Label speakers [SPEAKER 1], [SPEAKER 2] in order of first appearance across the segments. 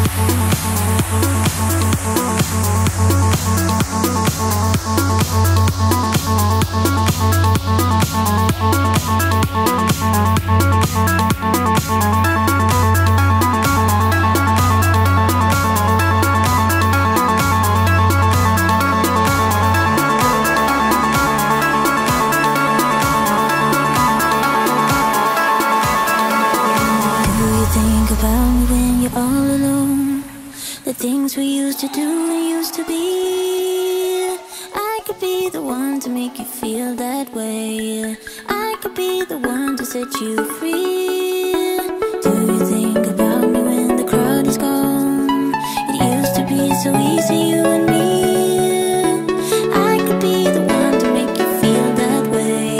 [SPEAKER 1] things we used to do and used to be. I could be the one to make you feel that way. I could be the one to set you free. Do you think about me when the crowd is gone? It used to be so easy, you and me. I could be the one to make you feel that way.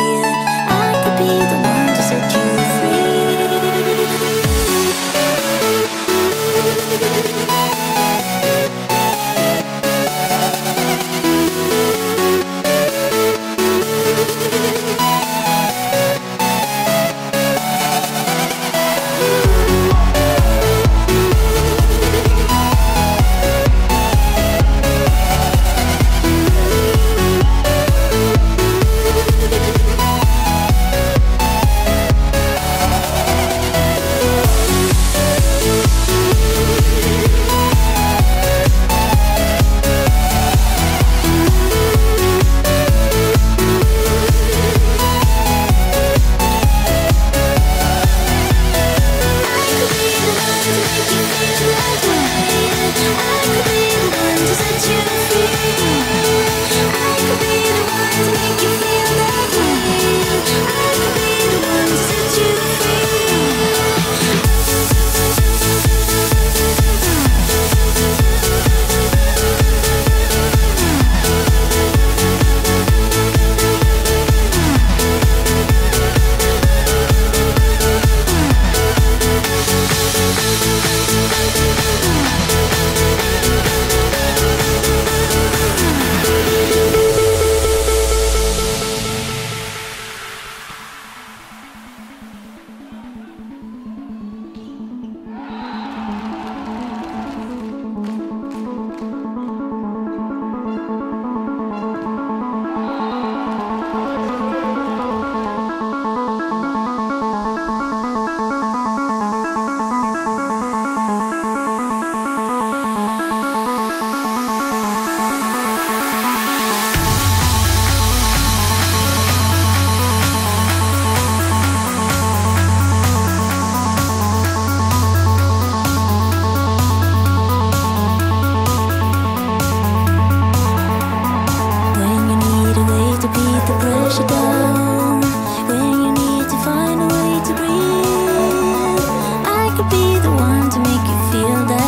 [SPEAKER 1] I could be the one to set you free. Feel that